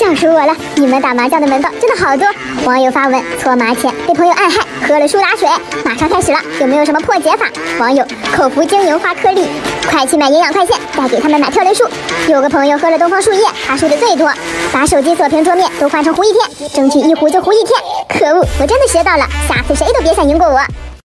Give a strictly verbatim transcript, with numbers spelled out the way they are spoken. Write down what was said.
笑死我了！你们打麻将的门道真的好多。网友发文搓麻钱被朋友暗害，喝了苏打水，马上开始了，有没有什么破解法？网友口服晶莹花颗粒，快去买营养快线，再给他们买特仑树。有个朋友喝了东方树叶，他输的最多，把手机锁屏桌面都换成胡一天，争取一胡就胡一天。可恶，我真的学到了，下次谁都别想赢过我。